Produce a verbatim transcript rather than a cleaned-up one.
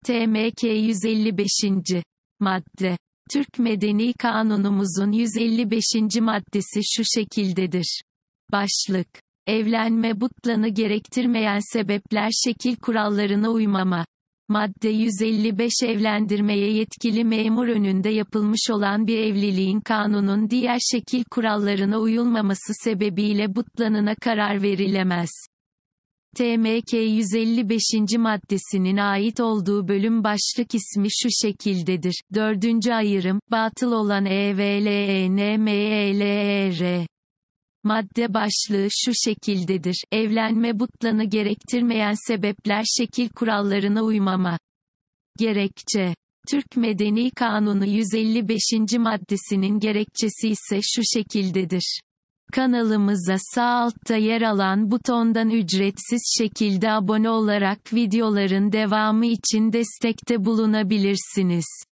T M K yüz elli beşinci. Madde. Türk Medeni Kanunumuzun yüz elli beşinci maddesi şu şekildedir. Başlık. Evlenme butlanı gerektirmeyen sebepler şekil kurallarına uymama. Madde yüz elli beş Evlendirmeye yetkili memur önünde yapılmış olan bir evliliğin kanunun diğer şekil kurallarına uyulmaması sebebiyle butlanına karar verilemez. T M K yüz elli beşinci maddesinin ait olduğu bölüm başlık ismi şu şekildedir. Dördüncü ayrım, batıl olan evlenmeler. Madde başlığı şu şekildedir. Evlenme butlanı gerektirmeyen sebepler şekil kurallarına uymama. Gerekçe. Türk Medeni Kanunu yüz elli beşinci maddesinin gerekçesi ise şu şekildedir. Kanalımıza sağ altta yer alan butondan ücretsiz şekilde abone olarak videoların devamı için destekte bulunabilirsiniz.